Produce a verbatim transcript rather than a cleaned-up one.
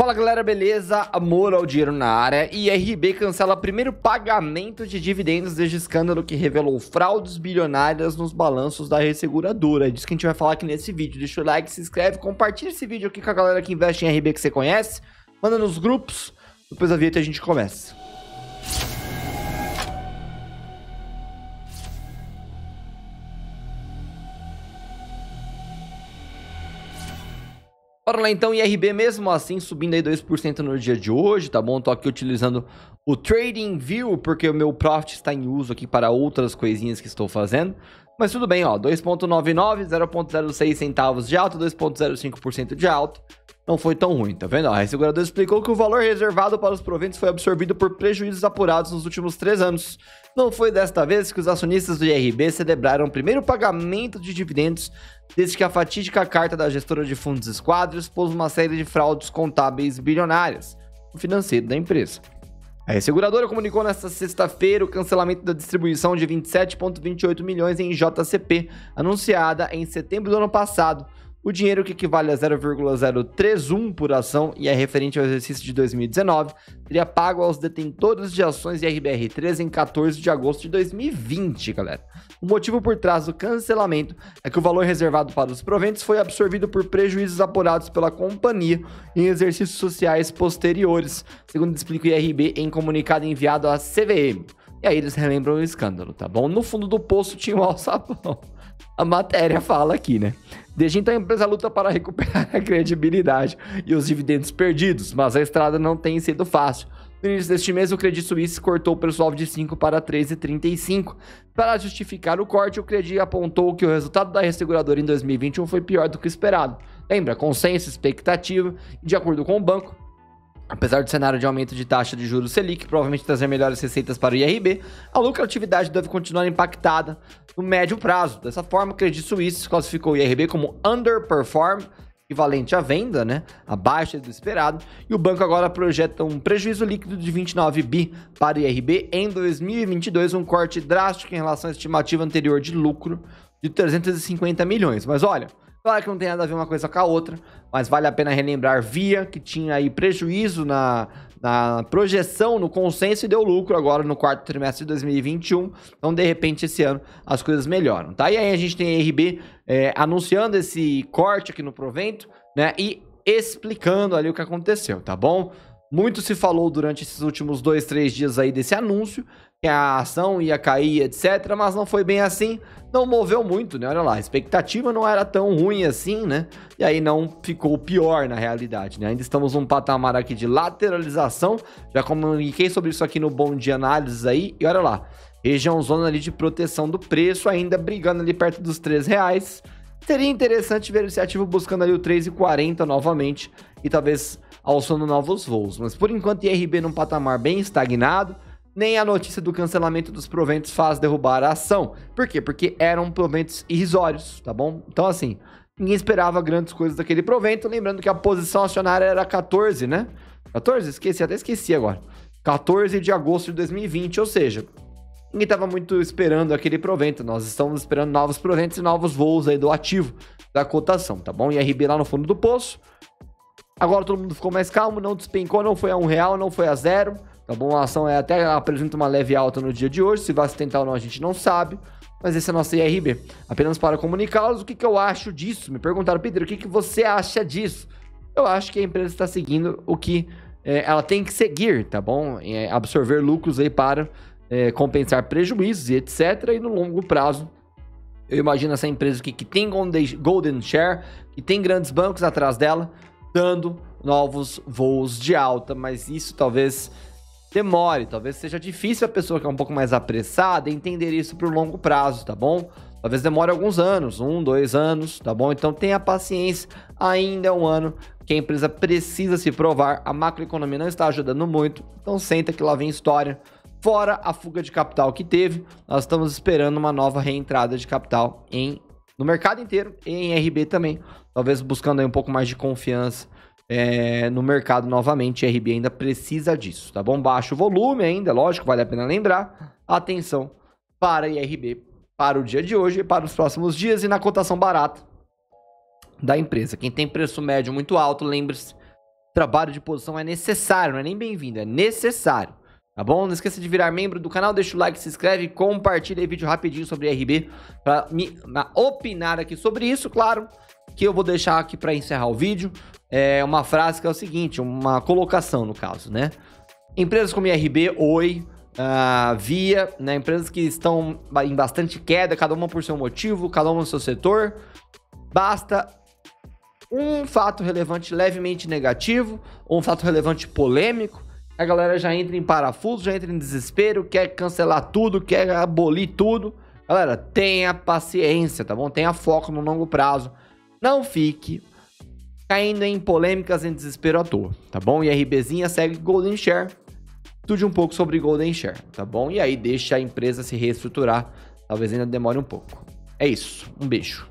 Fala galera, beleza? Amor ao dinheiro na área. E R B cancela primeiro pagamento de dividendos desde escândalo que revelou fraudes bilionárias nos balanços da resseguradora. É disso que a gente vai falar aqui nesse vídeo. Deixa o like, se inscreve, compartilha esse vídeo aqui com a galera que investe em R B que você conhece. Manda nos grupos, depois da vinheta a gente começa. Bora lá então, I R B mesmo assim subindo aí dois por cento no dia de hoje, tá bom? Tô aqui utilizando o TradingView porque o meu Profit está em uso aqui para outras coisinhas que estou fazendo. Mas tudo bem, ó, dois vírgula noventa e nove, zero vírgula zero seis centavos de alta, dois vírgula zero cinco por cento de alta. Não foi tão ruim, tá vendo? Ó, a resseguradora explicou que o valor reservado para os proventos foi absorvido por prejuízos apurados nos últimos três anos. Não foi desta vez que os acionistas do I R B celebraram o primeiro pagamento de dividendos desde que a fatídica carta da gestora de fundos Esquadro expôs uma série de fraudes contábeis bilionárias no financeiro da empresa. A resseguradora comunicou nesta sexta-feira o cancelamento da distribuição de vinte e sete vírgula vinte e oito milhões em J C P, anunciada em setembro do ano passado. O dinheiro, que equivale a zero vírgula zero três um por ação e é referente ao exercício de dois mil e dezenove, seria pago aos detentores de ações de R B R três em quatorze de agosto de dois mil e vinte, galera. O motivo por trás do cancelamento é que o valor reservado para os proventos foi absorvido por prejuízos apurados pela companhia em exercícios sociais posteriores, segundo explica o I R B em comunicado enviado à C V M. E aí eles relembram o escândalo, tá bom? No fundo do poço tinha um alçapão. A matéria fala aqui, né? Desde então a empresa luta para recuperar a credibilidade e os dividendos perdidos, mas a estrada não tem sido fácil. No início deste mês, o Credit Suisse cortou o preço-alvo de cinco para três vírgula trinta e cinco. Para justificar o corte, o Credit apontou que o resultado da resseguradora em dois mil e vinte e um foi pior do que o esperado. Lembra? Consenso, expectativa, e de acordo com o banco, apesar do cenário de aumento de taxa de juros Selic provavelmente trazer melhores receitas para o I R B, a lucratividade deve continuar impactada no médio prazo. Dessa forma, o Credit Suisse classificou o I R B como underperform, equivalente à venda, né, abaixo do esperado, e o banco agora projeta um prejuízo líquido de vinte e nove bi para o I R B em dois mil e vinte e dois, um corte drástico em relação à estimativa anterior de lucro de trezentos e cinquenta milhões. Mas olha, claro que não tem nada a ver uma coisa com a outra, mas vale a pena relembrar Via, que tinha aí prejuízo na, na projeção, no consenso, e deu lucro agora no quarto trimestre de dois mil e vinte e um. Então, de repente, esse ano as coisas melhoram, tá? E aí a gente tem a R B é, anunciando esse corte aqui no provento, né? E explicando ali o que aconteceu, tá bom? Muito se falou durante esses últimos dois, três dias aí desse anúncio, que a ação ia cair, etcétera, mas não foi bem assim, não moveu muito, né? Olha lá, a expectativa não era tão ruim assim, né? E aí não ficou pior na realidade, né? Ainda estamos num patamar aqui de lateralização, já comuniquei sobre isso aqui no Bom Dia Análises aí, e olha lá, região zona ali de proteção do preço, ainda brigando ali perto dos três reais. Seria interessante ver esse ativo buscando ali o três e quarenta novamente, e talvez alçando novos voos, mas por enquanto I R B num patamar bem estagnado. Nem a notícia do cancelamento dos proventos faz derrubar a ação. Por quê? Porque eram proventos irrisórios, tá bom? Então assim, ninguém esperava grandes coisas daquele provento, lembrando que a posição acionária era quatorze, né? quatorze? Esqueci, até esqueci agora. quatorze de agosto de dois mil e vinte, ou seja, ninguém estava muito esperando aquele provento. Nós estamos esperando novos proventos e novos voos aí do ativo, da cotação, tá bom? I R B lá no fundo do poço. Agora todo mundo ficou mais calmo, não despencou, não foi a um real, não foi a zero. Tá bom? A ação é, até apresenta uma leve alta no dia de hoje, se vai sustentar ou não a gente não sabe, mas esse é nosso I R B. Apenas para comunicá-los o que, que eu acho disso. Me perguntaram, Pedro, o que, que você acha disso? Eu acho que a empresa está seguindo o que é, ela tem que seguir, tá bom? É, absorver lucros aí para é, compensar prejuízos e etcétera. E no longo prazo, eu imagino essa empresa aqui que tem Golden Share, que tem grandes bancos atrás dela, dando novos voos de alta, mas isso talvez demore, talvez seja difícil a pessoa que é um pouco mais apressada entender isso para o longo prazo, tá bom? Talvez demore alguns anos, um, dois anos, tá bom? Então tenha paciência, ainda é um ano que a empresa precisa se provar, a macroeconomia não está ajudando muito, então senta que lá vem história. Fora a fuga de capital que teve, nós estamos esperando uma nova reentrada de capital em, no mercado inteiro e em R B também, talvez buscando aí um pouco mais de confiança É, no mercado novamente. R B ainda precisa disso, tá bom? Baixo volume ainda, lógico, vale a pena lembrar. Atenção para I R B, para o dia de hoje e para os próximos dias, e na cotação barata da empresa. Quem tem preço médio muito alto, lembre-se trabalho de posição é necessário, não é nem bem-vindo, é necessário. Tá bom? Não esqueça de virar membro do canal, deixa o like, se inscreve, compartilha aí vídeo rapidinho sobre R B para me pra opinar aqui sobre isso, claro, que eu vou deixar aqui para encerrar o vídeo. É uma frase que é o seguinte, uma colocação no caso, né? Empresas como I R B, Oi, uh, Via, né? Empresas que estão em bastante queda, cada uma por seu motivo, cada uma no seu setor. Basta um fato relevante levemente negativo, ou um fato relevante polêmico, a galera já entra em parafuso, já entra em desespero, quer cancelar tudo, quer abolir tudo. Galera, tenha paciência, tá bom? Tenha foco no longo prazo. Não fique caindo em polêmicas, em desespero à toa, tá bom? IRBzinha segue Golden Share. Estude um pouco sobre Golden Share, tá bom? E aí deixa a empresa se reestruturar. Talvez ainda demore um pouco. É isso. Um beijo.